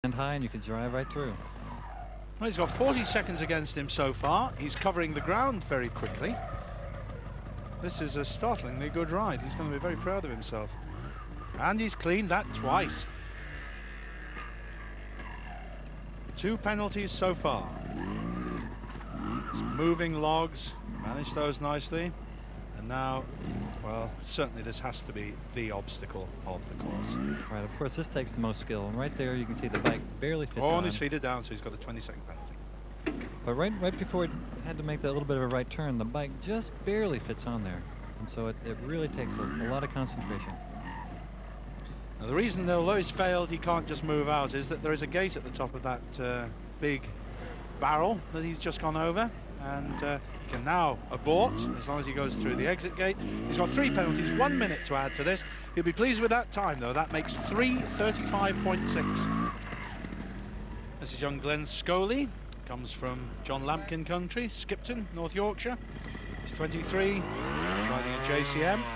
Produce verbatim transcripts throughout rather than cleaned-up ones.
And high, and you can drive right through. Well, he's got forty seconds against him so far. He's covering the ground very quickly. This is a startlingly good ride. He's going to be very proud of himself. And he's cleaned that twice. Two penalties so far. Some moving logs, managed those nicely. And now, well, certainly this has to be the obstacle of the course. Right, of course, this takes the most skill. And right there, you can see the bike barely fits Oh, on. and his feet are down, so he's got a twenty second penalty. But right, right before it had to make that little bit of a right turn, the bike just barely fits on there. And so it, it really takes a, a lot of concentration. Now, the reason, although he's failed, he can't just move out, is that there is a gate at the top of that uh, big barrel that he's just gone over. And uh, he can now abort as long as he goes through the exit gate. He's got three penalties, one minute to add to this. He'll be pleased with that time, though. That makes three thirty-five point six. This is young Glenn Scully. Comes from John Lampkin country, Skipton, North Yorkshire. He's twenty-three, riding a J C M.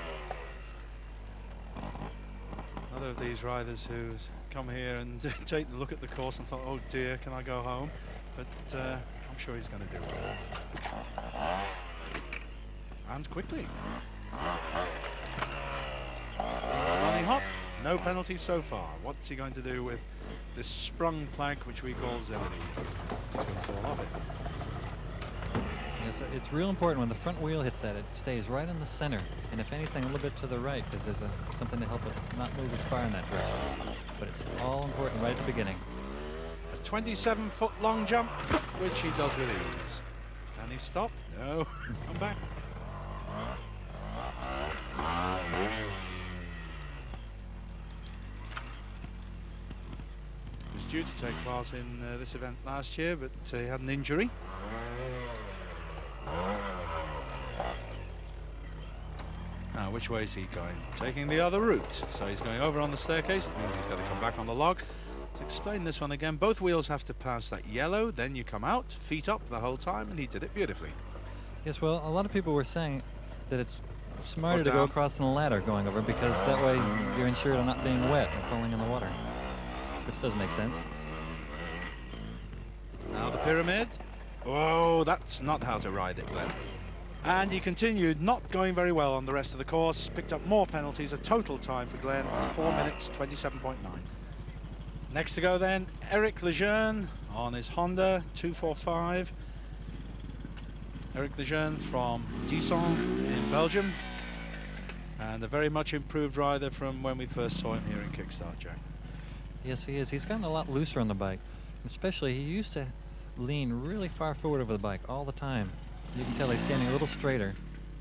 Another of these riders who's come here and taken a look at the course and thought, oh dear, can I go home? But uh, I'm sure he's going to do well. And quickly. Running hop, no penalties so far. What's he going to do with this sprung plank, which we call Zebedee? He's going to fall off it. Yes, it's real important when the front wheel hits that, it stays right in the center. And if anything, a little bit to the right, because there's a, something to help it not move as far in that direction. But it's all important right at the beginning. A twenty-seven foot long jump, which he does with ease. Can he stop? No. Come back. He was due to take part in uh, this event last year, but uh, he had an injury. Now, which way is he going? Taking the other route. So he's going over on the staircase. It means he's got to come back on the log. Let's explain this one again. Both wheels have to pass that yellow, then you come out, feet up the whole time, and he did it beautifully. Yes, well, a lot of people were saying that it's smarter Or to go down. across on a ladder going over, because that way you're insured on not being wet and falling in the water. This does make sense. Now the pyramid. Whoa, that's not how to ride it, Glenn. And he continued not going very well on the rest of the course, picked up more penalties, a total time for Glenn, four minutes, twenty-seven point nine. Next to go then, Eric Lejeune on his Honda two forty-five. Eric Lejeune from Disson in Belgium, and a very much improved rider from when we first saw him here in Kickstart, Jack. Yes, he is. He's gotten a lot looser on the bike. Especially, he used to lean really far forward over the bike all the time. You can tell he's standing a little straighter.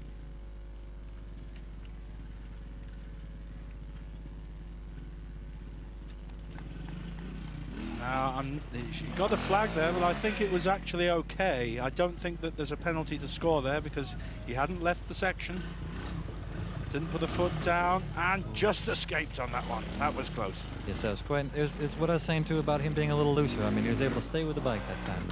Now, I'm, she got a flag there, but I think it was actually okay. I don't think that there's a penalty to score there because he hadn't left the section. Didn't put a foot down and just escaped on that one. That was close. Yes, that was quite. It was, it's what I was saying too about him being a little looser. I mean, he was able to stay with the bike that time.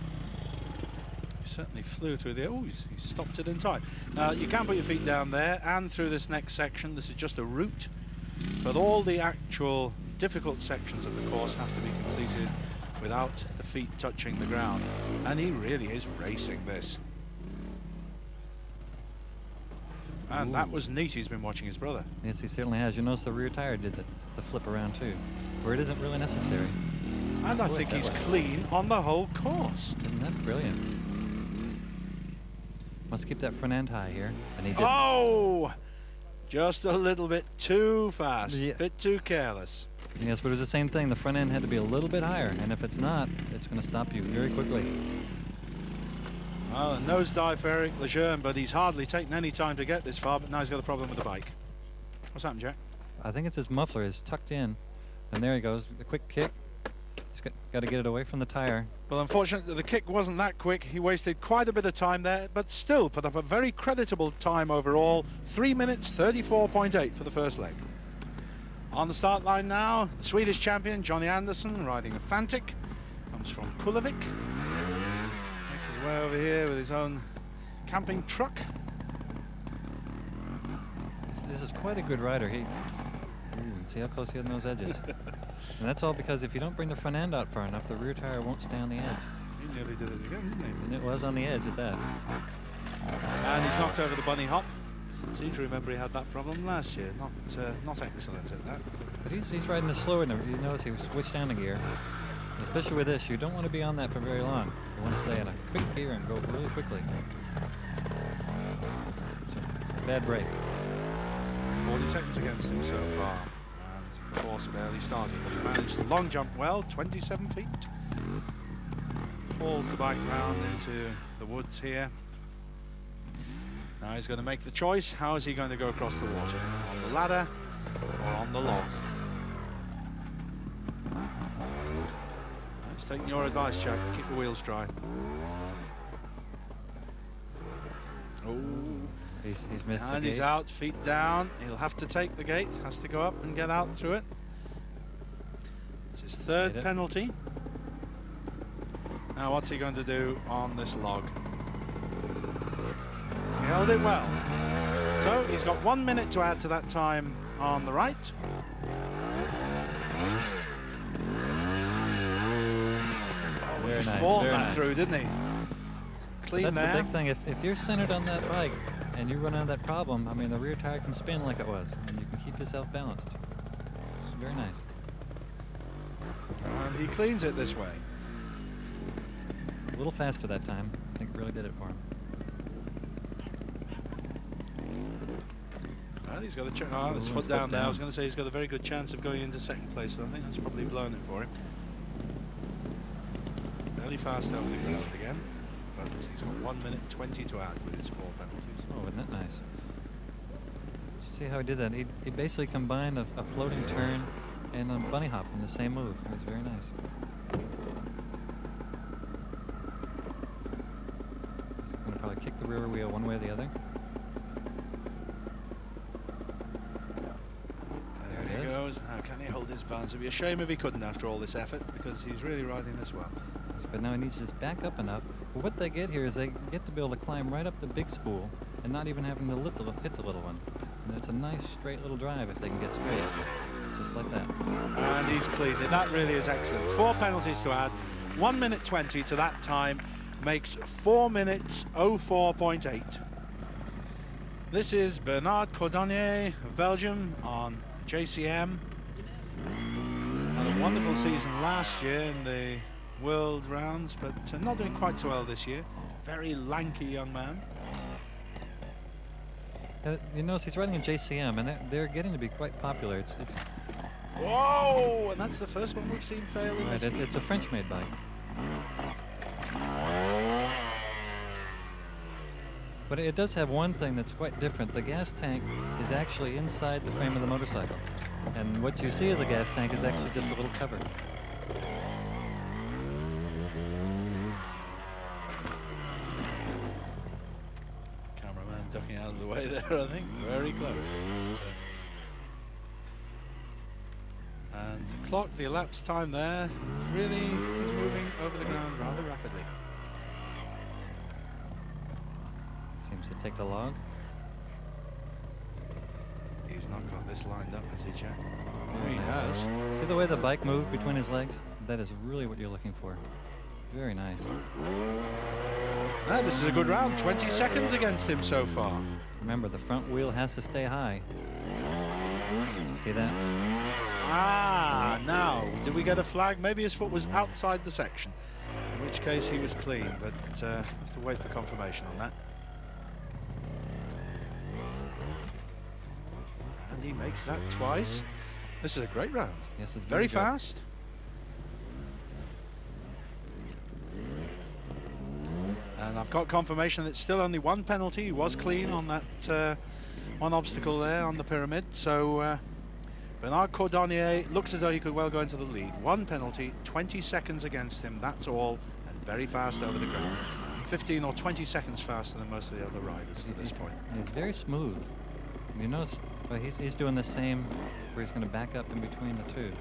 He certainly flew through there. Oh, he's, he stopped it in time. Now, you can put your feet down there and through this next section. This is just a route, but all the actual difficult sections of the course have to be completed without the feet touching the ground. And he really is racing this. And Ooh. that was neat. He's been watching his brother. Yes, he certainly has. You notice the rear tire did the, the flip around too, where it isn't really necessary. And I Oh, think that he's way. clean on the whole course. Isn't that brilliant? Must keep that front end high here, and he did. Oh! Just a little bit too fast, a Yeah. bit too careless. Yes, but it was the same thing. The front end had to be a little bit higher, and if it's not, it's going to stop you very quickly. Well, a nosedive for Eric Lejeune, but he's hardly taken any time to get this far, but now he's got a problem with the bike. What's happened, Jack? I think it's his muffler is tucked in, and there he goes. A quick kick. He's got, got to get it away from the tire. Well, unfortunately, the kick wasn't that quick. He wasted quite a bit of time there, but still put up a very creditable time overall. three minutes, thirty-four point eight for the first leg. On the start line now, the Swedish champion, Johnny Andersson, riding a Fantic. Comes from Kullavik. Makes his way over here with his own camping truck. This, this is quite a good rider. He, ooh, see how close he is on those edges. And that's all because if you don't bring the front end out far enough, the rear tire won't stay on the edge. He nearly did it again, didn't he? And it was on the edge at that. And he's knocked over the bunny hop. Seem to remember he had that problem last year. Not uh, not excellent at that. But he's, he's riding this slower than you notice he was switched down a gear. And especially with this, you don't want to be on that for very long. You want to stay in a quick gear and go really quickly. It's a, it's a bad break. forty seconds against him so far. And the course barely started, but he managed the long jump well, twenty-seven feet. Pulls the bike round into the woods here. Now he's going to make the choice. How is he going to go across the water? On the ladder or on the log? He's taking your advice, Jack. Keep the wheels dry. Oh, He's, he's missed and the he's gate. out, feet down. He'll have to take the gate. Has to go up and get out through it. It's his third Made it. penalty. Now what's he going to do on this log? He held it well. So he's got one minute to add to that time on the right. Oh, Very he nice, fought very that nice. through, didn't he? Clean That's there. the big thing. If, if you're centered on that bike and you run into that problem, I mean, the rear tire can spin like it was, and you can keep yourself balanced. It's very nice. And he cleans it this way. A little faster that time. I think really did it for him. Well, he's got a ch oh, his Ooh, foot foot down there. I down. was going to say he's got a very good chance of going into second place, so I think that's probably blown it for him. Fairly fast over the ground again, but he's got one minute twenty to add with his four penalties. Oh, isn't that nice? See how he did that? He, he basically combined a, a floating turn and a bunny hop in the same move. It was very nice. He's going to probably kick the rear wheel one way or the other. There There it he is. goes. Now, can he hold his balance? It'd be a shame if he couldn't after all this effort, because he's really riding this well. But now he needs to just back up enough. But what they get here is they get to be able to climb right up the big spool and not even having to hit the, hit the little one. And it's a nice straight little drive if they can get straight. Just like that. And he's cleaned it. That really is excellent. Four penalties to add. one minute twenty to that time makes four minutes oh four point eight. This is Bernard Cordonnier of Belgium on J C M. Had a wonderful season last year in the World Rounds, but uh, not doing quite so well this year. Very lanky young man. Uh, you notice he's riding in J C M, and they're, they're getting to be quite popular. It's it's Whoa! And that's the first one we've seen fail in right, this. it, it's a French-made bike. But it does have one thing that's quite different. The gas tank is actually inside the frame of the motorcycle, and what you see as a gas tank is actually just a little cover. Cameraman ducking out of the way there, I think. Very close. So. And the clock, the elapsed time there, really is moving over the ground rather rapidly. Seems to take the log. He's not got this lined up, has he, Jack? Oh, Very he nice. has. See the way the bike moved between his legs? That is really what you're looking for. Very nice. Ah, this is a good round. twenty seconds against him so far. Remember, the front wheel has to stay high. See that? Ah, now, did we get a flag? Maybe his foot was outside the section, in which case he was clean, but uh, have to wait for confirmation on that. And he makes that twice. This is a great round. Yes, it's Very good. fast. And I've got confirmation that it's still only one penalty. He was clean on that uh, one obstacle there on the pyramid. So uh, Bernard Cordonnier looks as though he could well go into the lead. One penalty, twenty seconds against him, that's all, and very fast over the ground. fifteen or twenty seconds faster than most of the other riders to this He's- point. He's very smooth. You notice, well, he's, he's doing the same where he's going to back up in between the two.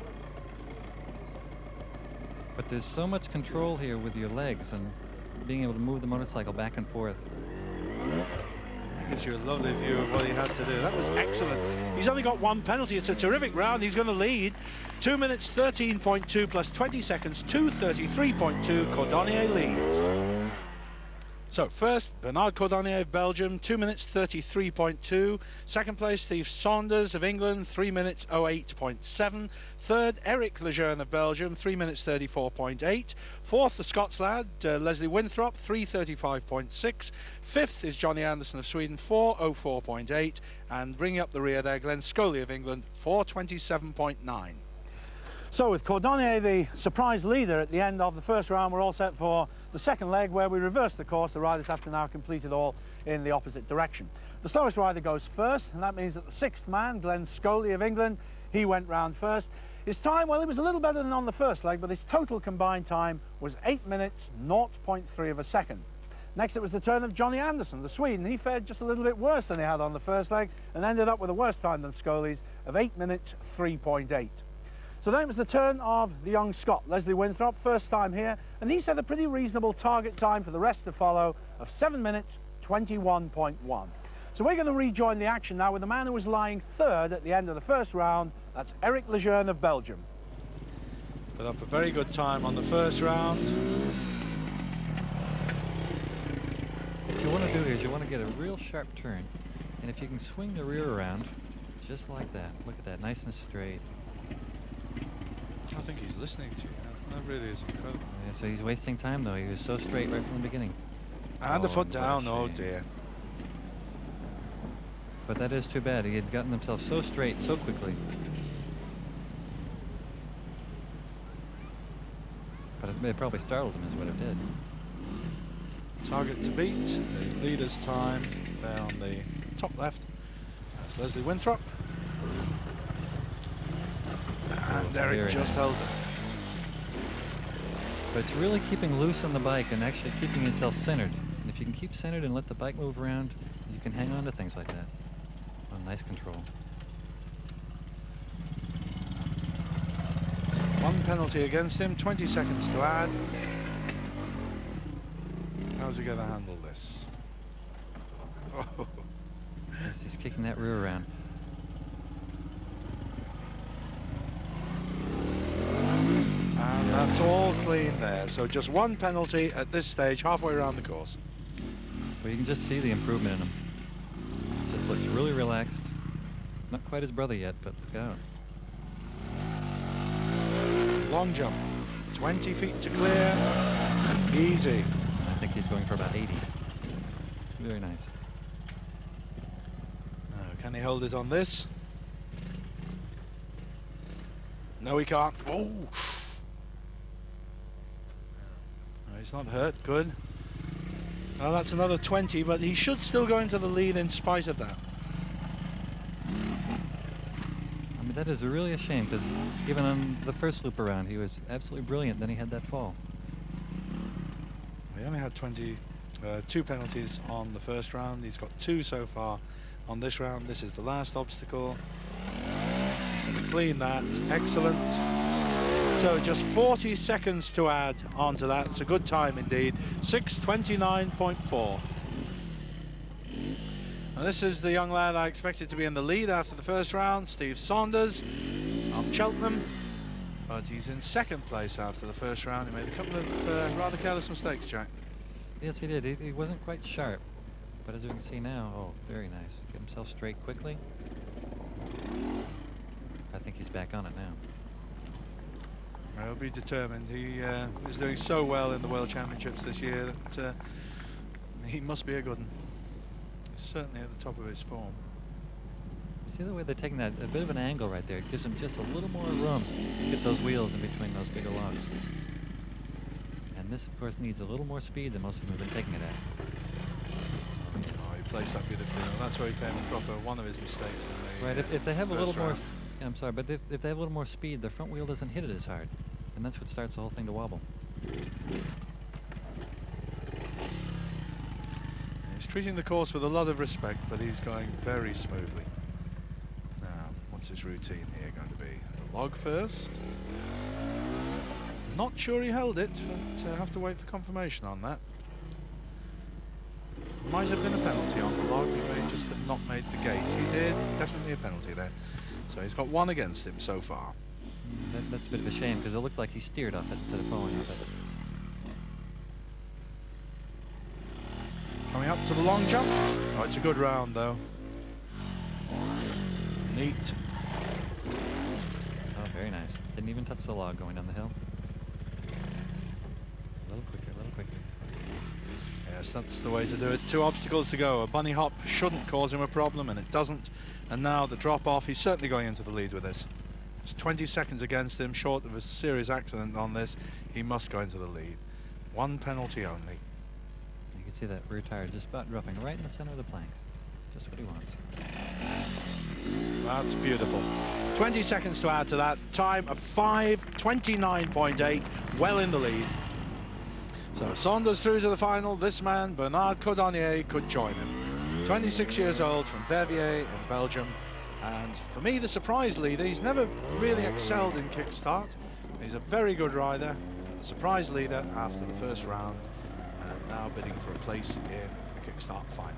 But there's so much control here with your legs and being able to move the motorcycle back and forth. gives you a lovely view of what he had to do. That was excellent. He's only got one penalty. It's a terrific round. He's going to lead. two minutes thirteen point two plus twenty seconds, two thirty-three point two. Cordonnier leads. So first, Bernard Cordonnier of Belgium, two minutes thirty-three point two. Second place, Steve Saunders of England, three minutes oh eight point seven. Third, Eric Lejeune of Belgium, three minutes thirty-four point eight. Fourth, the Scots lad, uh, Leslie Winthrop, three thirty-five point six. Fifth is Johnny Anderson of Sweden, four oh four point eight. And bringing up the rear there, Glenn Scully of England, four twenty-seven point nine. So with Cordonnier the surprise leader at the end of the first round, we're all set for the second leg where we reverse the course. The riders have to now complete it all in the opposite direction. The slowest rider goes first, and that means that the sixth man, Glenn Scully of England, he went round first. His time, well, it was a little better than on the first leg, but his total combined time was eight minutes, zero point three of a second. Next it was the turn of Johnny Anderson, the Swede, and he fared just a little bit worse than he had on the first leg and ended up with a worse time than Scully's of eight minutes, three point eight. So then it was the turn of the young Scot, Leslie Winthrop, first time here, and he set a pretty reasonable target time for the rest to follow of seven minutes, twenty-one point one. So we're going to rejoin the action now with the man who was lying third at the end of the first round. That's Eric Lejeune of Belgium. Put up a very good time on the first round. What you want to do is you want to get a real sharp turn, and if you can swing the rear around, just like that. Look at that, nice and straight. I think he's listening to you. That really is incredible. Yeah, so he's wasting time though. He was so straight right from the beginning. And the Oh, foot what a down, oh shame. dear. But that is too bad. He had gotten himself so straight so quickly. But it, it probably startled him is what it did. Target to beat, the leader's time there on the top left. That's Leslie Winthrop. And Eric Very just nice. held it. But it's really keeping loose on the bike and actually keeping yourself centered. And if you can keep centered and let the bike move around, you can hang on to things like that. Oh, nice control. So one penalty against him, twenty seconds to add. How's he going to handle this? Oh. Yes, he's kicking that rear around. And that's all clean there. So just one penalty at this stage, halfway around the course. But you can just see the improvement in him. Just looks really relaxed. Not quite his brother yet, but look out. Long jump, twenty feet to clear, easy. I think he's going for about eighty. Very nice. Now, can he hold it on this? No, he can't. Oh! No, he's not hurt. Good. Well, that's another twenty, but he should still go into the lead in spite of that. I mean, that is really a shame because even on the first loop around, he was absolutely brilliant. Then he had that fall. He only had twenty, uh, two penalties on the first round. He's got two so far on this round. This is the last obstacle. He's going to clean that. Excellent. So just forty seconds to add onto that. It's a good time indeed. six twenty-nine point four. And this is the young lad I expected to be in the lead after the first round, Steve Saunders from Cheltenham. But he's in second place after the first round. He made a couple of uh, rather careless mistakes, Jack. Yes, he did. He, he wasn't quite sharp. But as you can see now, oh, very nice. Get himself straight quickly. I think he's back on it now. He'll be determined. He uh, is doing so well in the World Championships this year that uh, he must be a good one. He's certainly at the top of his form. See the way they're taking that, a bit of an angle right there. It gives him just a little more room to get those wheels in between those bigger logs. And this, of course, needs a little more speed than most of them have been taking it at. Oh, he placed that beautifully. And that's where he came a proper one of his mistakes. In the, Right, if, if they have a first little more, round. yeah, I'm sorry, but if, if they have a little more speed, the front wheel doesn't hit it as hard. And that's what starts the whole thing to wobble. He's treating the course with a lot of respect, but he's going very smoothly. Now, what's his routine here going to be? The log first. Not sure he held it, but uh, have to wait for confirmation on that. Might have been a penalty on the log. He may just have not made the gate. He did. Definitely a penalty there. So he's got one against him so far. That, that's a bit of a shame because it looked like he steered off it instead of falling off it. Coming up to the long jump. Oh, it's a good round though. Neat. Oh, very nice. Didn't even touch the log going down the hill. A little quicker, a little quicker. Yes, that's the way to do it. Two obstacles to go. A bunny hop shouldn't cause him a problem, and it doesn't. And now the drop off. He's certainly going into the lead with this. It's twenty seconds against him, short of a serious accident on this. He must go into the lead. One penalty only. You can see that rear tire just about dropping right in the center of the planks. Just what he wants. That's beautiful. twenty seconds to add to that. Time of five twenty-nine point eight. Well in the lead. So Saunders through to the final. This man, Bernard Cordonnier, could join him. twenty-six years old from Verviers in Belgium. And for me, the surprise leader. He's never really excelled in kickstart. He's a very good rider. The surprise leader after the first round. And now bidding for a place in the kickstart final.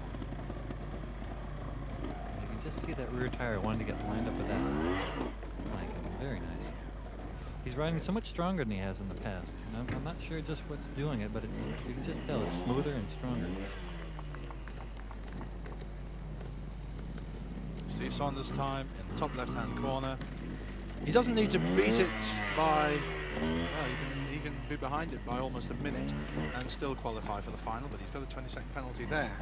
You can just see that rear tire wanting to get lined up with that plank. Very nice. He's riding so much stronger than he has in the past. And I'm, I'm not sure just what's doing it, but it's you can just tell it's smoother and stronger. Steve Saunders' time in the top left-hand corner. He doesn't need to beat it by, well, he can, he can be behind it by almost a minute and still qualify for the final, but he's got a twenty second penalty there.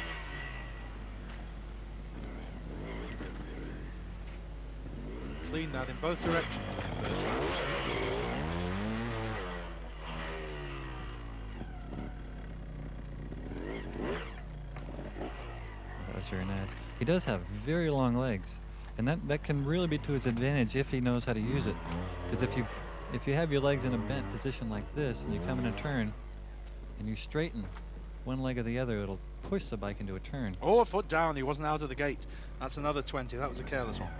Clean that in both directions in the first round. That was very nice. He does have very long legs, and that that can really be to his advantage if he knows how to use it. Because if you if you have your legs in a bent position like this and you come in a turn and you straighten one leg or the other, it'll push the bike into a turn. Oh, a foot down. He wasn't out of the gate. That's another twenty. That was a careless one.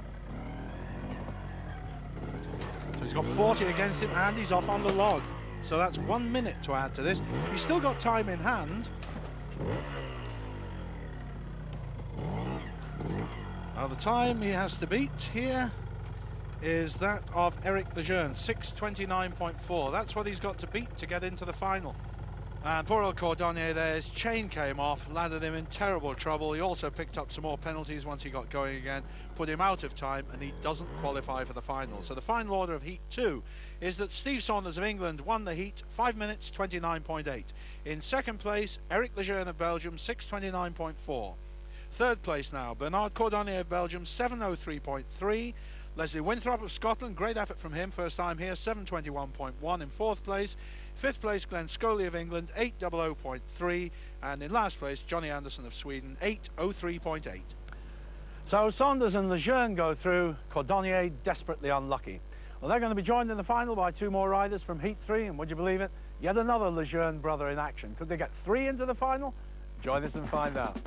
So he's got forty against him and he's off on the log. So that's one minute to add to this. He's still got time in hand. Now the time he has to beat here is that of Eric Lejeune, six twenty-nine point four. That's what he's got to beat to get into the final. And poor old Cordonnier there, his chain came off, landed him in terrible trouble. He also picked up some more penalties once he got going again, put him out of time, and he doesn't qualify for the final. So the final order of Heat two is that Steve Saunders of England won the heat, five minutes twenty-nine point eight. In second place, Eric Lejeune of Belgium, six twenty-nine point four. Third place now, Bernard Cordonnier of Belgium, seven oh three point three. Leslie Winthrop of Scotland, great effort from him, first time here, seven twenty-one point one in fourth place. Fifth place, Glenn Scully of England, eight hundred point three. And in last place, Johnny Anderson of Sweden, eight oh three point eight. So Saunders and Lejeune go through, Cordonnier desperately unlucky. Well, they're going to be joined in the final by two more riders from Heat three, and would you believe it, yet another Lejeune brother in action. Could they get three into the final? Join us and find out.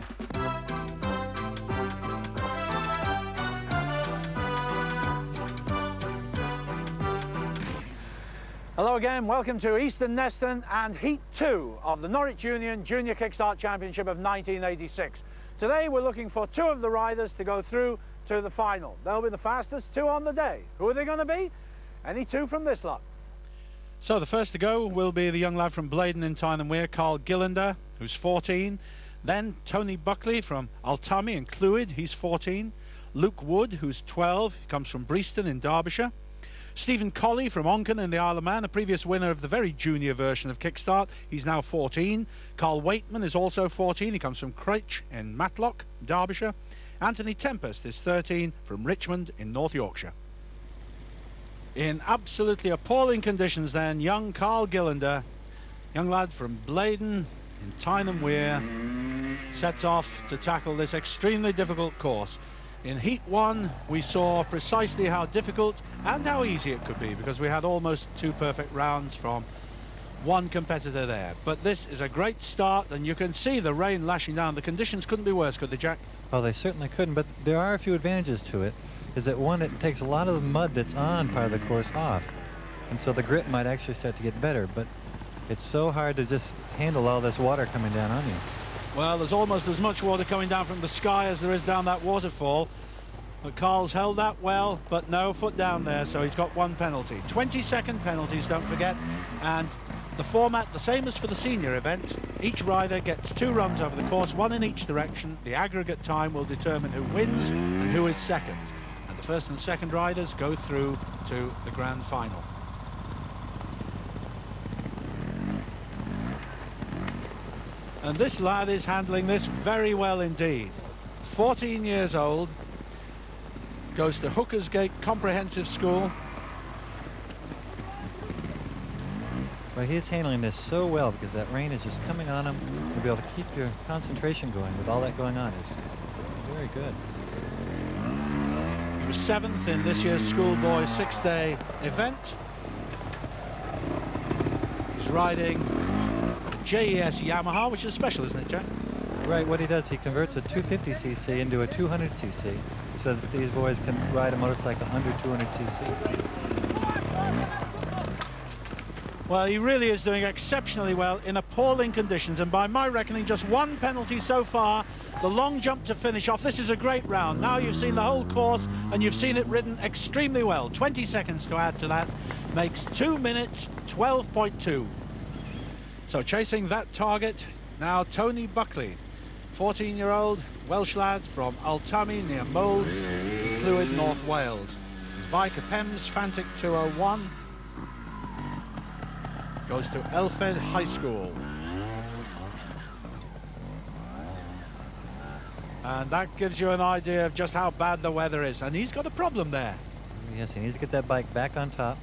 Hello again, welcome to Easton Neston and Heat two of the Norwich Union Junior Kickstart Championship of nineteen eighty-six. Today we're looking for two of the riders to go through to the final. They'll be the fastest two on the day. Who are they going to be? Any two from this lot. So the first to go will be the young lad from Blaydon in Tyne and Wear, Carl Gillander, who's fourteen. Then Tony Buckley from Altamy in Clwyd, he's fourteen. Luke Wood, who's twelve, he comes from Breaston in Derbyshire. Stephen Colley from Onken in the Isle of Man, a previous winner of the very junior version of Kickstart. He's now fourteen. Carl Waitman is also fourteen. He comes from Crouch in Matlock, Derbyshire. Anthony Tempest is thirteen from Richmond in North Yorkshire. In absolutely appalling conditions then, young Carl Gillander, young lad from Blaydon in Tyne and Wear, sets off to tackle this extremely difficult course. In Heat one, we saw precisely how difficult and how easy it could be, because we had almost two perfect rounds from one competitor there. But this is a great start, and you can see the rain lashing down. The conditions couldn't be worse, could they, Jack? Well, they certainly couldn't, but there are a few advantages to it. Is that one, it takes a lot of the mud that's on part of the course off, and so the grip might actually start to get better, but it's so hard to just handle all this water coming down on you. Well, there's almost as much water coming down from the sky as there is down that waterfall. But Carl's held that well, but no, foot down there, so he's got one penalty. twenty second penalties, don't forget. And the format, the same as for the senior event. Each rider gets two runs over the course, one in each direction. The aggregate time will determine who wins and who is second. And the first and second riders go through to the grand final. And this lad is handling this very well indeed. fourteen years old, goes to Hooker's Gate Comprehensive School. Well, he's handling this so well because that rain is just coming on him. To be able to keep your concentration going with all that going on is very good. He was seventh in this year's schoolboy six-day event. He's riding J E S Yamaha, which is special, isn't it, Jack? Right, what he does, he converts a two fifty c c into a two hundred c c so that these boys can ride a motorcycle under two hundred c c. Well, he really is doing exceptionally well in appalling conditions, and by my reckoning, just one penalty so far, the long jump to finish off. This is a great round. Now you've seen the whole course, and you've seen it ridden extremely well. twenty seconds to add to that makes two minutes, twelve point two. So chasing that target, now Tony Buckley, fourteen-year-old Welsh lad from Altami near Mold, Clwyd, North Wales. His bike a Pems Fantic two oh one. Goes to Elfed High School. And that gives you an idea of just how bad the weather is. And he's got a problem there. Yes, he needs to get that bike back on top.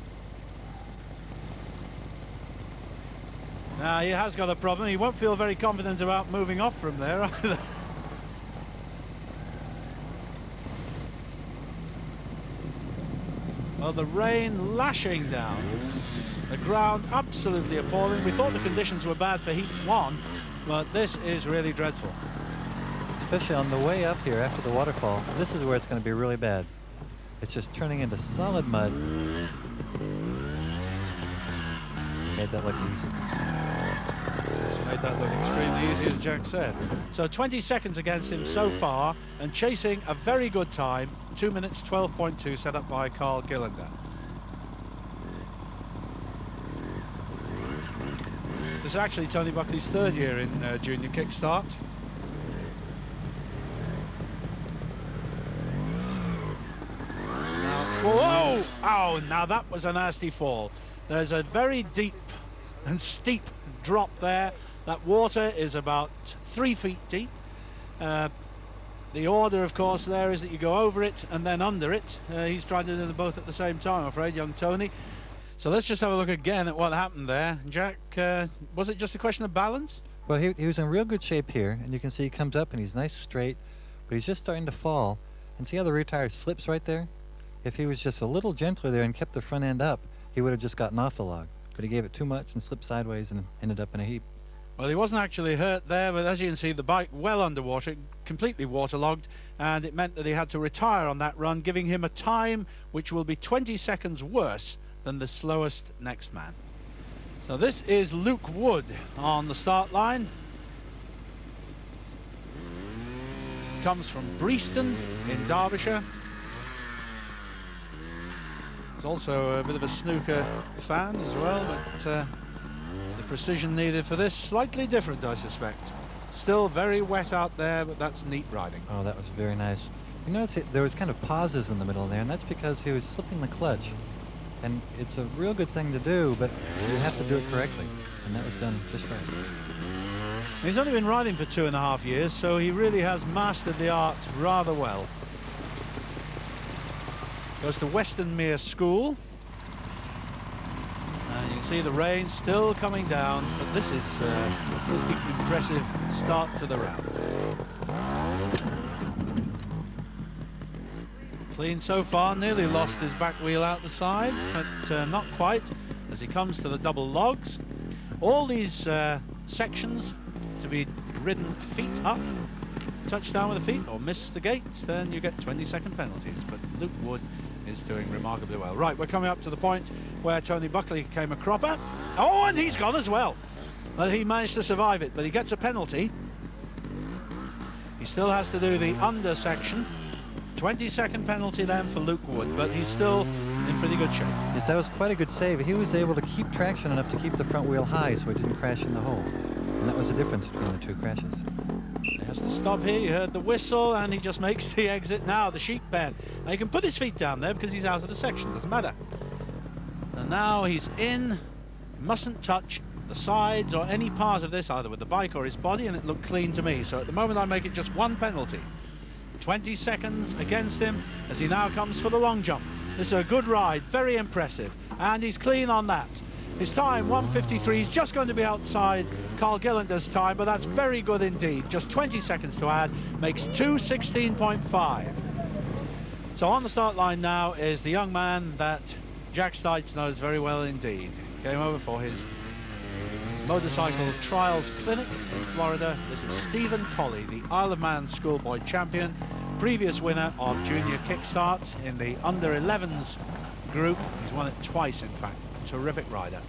Now, he has got a problem. He won't feel very confident about moving off from there either. Well, the rain lashing down. The ground absolutely appalling. We thought the conditions were bad for heat one, but this is really dreadful. Especially on the way up here after the waterfall. This is where it's going to be really bad. It's just turning into solid mud. Made that look easy. It's made that look extremely easy, as Jack said. So twenty seconds against him so far, and chasing a very good time, two minutes twelve point two, set up by Carl Gillander. This is actually Tony Buckley's third year in uh, junior kickstart. Now, whoa! Oh, now that was a nasty fall. There's a very deep and steep drop there. That water is about three feet deep. Uh, the order, of course, there is that you go over it and then under it. Uh, he's trying to do them both at the same time, I'm afraid, young Tony. So let's just have a look again at what happened there. Jack, uh, was it just a question of balance? Well, he, he was in real good shape here, and you can see he comes up and he's nice straight, but he's just starting to fall. And see how the rear tire slips right there? If he was just a little gentler there and kept the front end up, he would have just gotten off the log. But he gave it too much and slipped sideways and ended up in a heap. Well, he wasn't actually hurt there, but as you can see, the bike well underwater, completely waterlogged, and it meant that he had to retire on that run, giving him a time which will be twenty seconds worse than the slowest next man. So this is Luke Wood on the start line. Comes from Breaston in Derbyshire. He's also a bit of a snooker fan as well, but uh, the precision needed for this slightly different, I suspect. Still very wet out there, but that's neat riding. Oh, that was very nice. You notice it, there was kind of pauses in the middle there, and that's because he was slipping the clutch. And it's a real good thing to do, but you have to do it correctly. And that was done just right. He's only been riding for two and a half years, so he really has mastered the art rather well. Goes to Westonmere School. And you can see the rain still coming down, but this is uh, a pretty impressive start to the round. Clean so far, nearly lost his back wheel out the side, but uh, not quite, as he comes to the double logs. All these uh, sections to be ridden feet up, touch down with the feet, or miss the gates, then you get twenty second penalties. But Luke Wood is doing remarkably well. Right, we're coming up to the point where Tony Buckley came a cropper. Oh, and he's gone as well. Well, he managed to survive it, but he gets a penalty. He still has to do the under section. twenty second penalty then for Luke Wood, but he's still in pretty good shape. Yes, that was quite a good save. He was able to keep traction enough to keep the front wheel high so he didn't crash in the hole. And that was the difference between the two crashes. He has to stop here. You heard the whistle, and he just makes the exit now, the sheep pen. Now he can put his feet down there because he's out of the section, doesn't matter. And now he's in, mustn't touch the sides or any part of this, either with the bike or his body, and it looked clean to me. So at the moment I make it just one penalty. twenty seconds against him as he now comes for the long jump. This is a good ride, very impressive, and he's clean on that. His time, one fifty-three, is just going to be outside Carl Gillander's time, but that's very good indeed. Just twenty seconds to add, makes two sixteen point five. So on the start line now is the young man that Jack Stites knows very well indeed. Came over for his motorcycle trials clinic in Florida. This is Stephen Colley, the Isle of Man schoolboy champion, previous winner of Junior Kickstart in the under elevens group. He's won it twice, in fact. A terrific rider.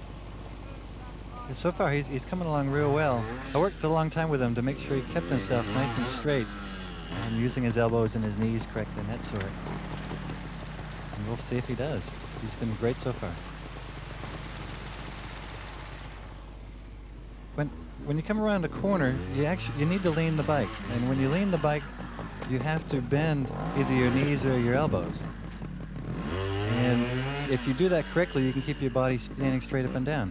So far he's, he's coming along real well. I worked a long time with him to make sure he kept himself nice and straight and using his elbows and his knees correctly and that sort. And we'll see if he does. He's been great so far. When when you come around a corner, you actually you need to lean the bike, and when you lean the bike, you have to bend either your knees or your elbows. And if you do that correctly, you can keep your body standing straight up and down.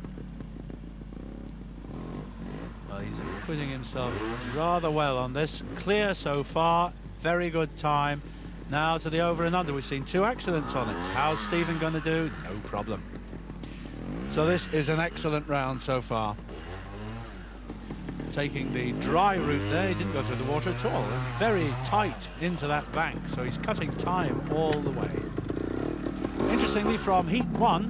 Well, he's acquitting himself rather well on this. Clear so far, very good time. Now to the over and under. We've seen two accidents on it. How's Stephen going to do? No problem. So this is an excellent round so far. Taking the dry route there, he didn't go through the water at all. Very tight into that bank, so he's cutting time all the way. Interestingly, from heat one,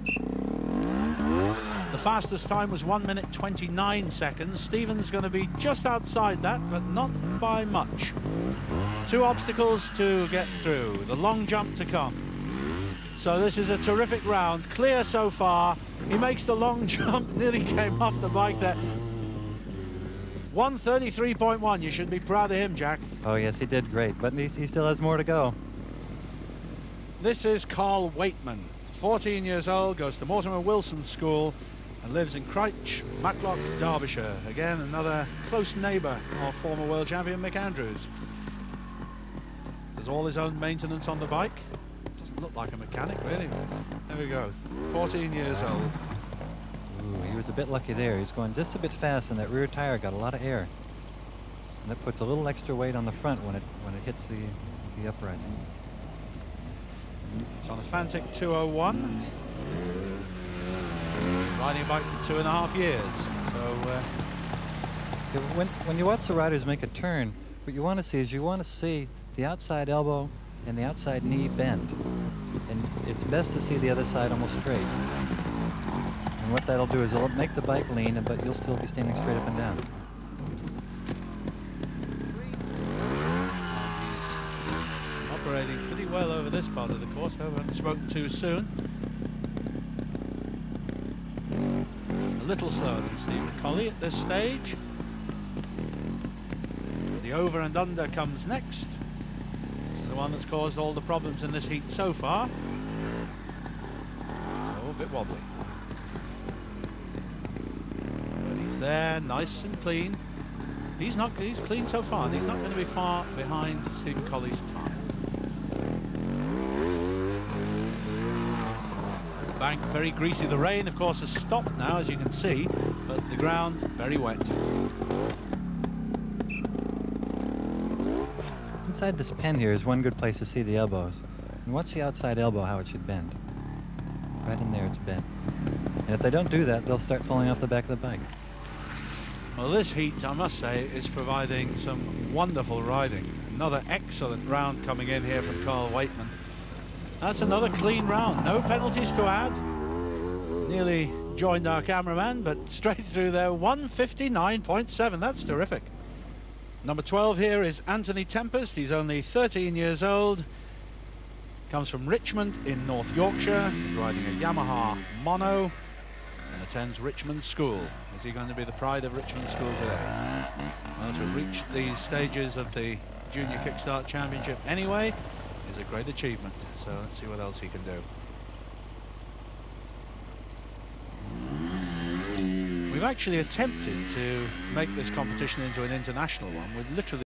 the fastest time was one minute twenty-nine seconds. Stephen's going to be just outside that, but not by much. Two obstacles to get through, the long jump to come. So this is a terrific round, clear so far. He makes the long jump, nearly came off the bike there. one thirty-three point one, you should be proud of him, Jack. Oh yes, he did great, but he, he still has more to go. This is Carl Waitman, fourteen years old, goes to Mortimer Wilson School and lives in Crouch, Matlock, Derbyshire. Again, another close neighbour of former world champion Mick Andrews. Does all his own maintenance on the bike. Doesn't look like a mechanic, really. There we go, fourteen years old. Ooh, he was a bit lucky there. He's going just a bit fast, and that rear tire got a lot of air. And that puts a little extra weight on the front when it when it hits the the uprising. It's on a Fantic two oh one. Riding a bike for two and a half years. So uh, yeah, when when you watch the riders make a turn, what you want to see is you want to see the outside elbow and the outside knee bend, and it's best to see the other side almost straight. And what that'll do is it'll make the bike lean, but you'll still be standing straight up and down. He's operating pretty well over this part of the course. I haven't spoken too soon. A little slower than Stephen Colley at this stage. The over and under comes next. This is the one that's caused all the problems in this heat so far. Oh, a bit wobbly. There, nice and clean. He's not. He's clean so far, and he's not going to be far behind Stephen Colley's time. Bank very greasy. The rain, of course, has stopped now, as you can see, but the ground very wet. Inside this pen here is one good place to see the elbows. And watch the outside elbow, how it should bend. Right in there, it's bent. And if they don't do that, they'll start falling off the back of the bike. Well, this heat, I must say, is providing some wonderful riding. Another excellent round coming in here from Carl Waitman. That's another clean round. No penalties to add. Nearly joined our cameraman, but straight through there. one fifty-nine point seven. That's terrific. Number twelve here is Anthony Tempest. He's only thirteen years old. Comes from Richmond in North Yorkshire. He's riding a Yamaha Mono. attends Richmond School. Is he going to be the pride of Richmond School today? Well, to reach these stages of the Junior Kickstart Championship anyway is a great achievement. So let's see what else he can do. We've actually attempted to make this competition into an international one. We've literally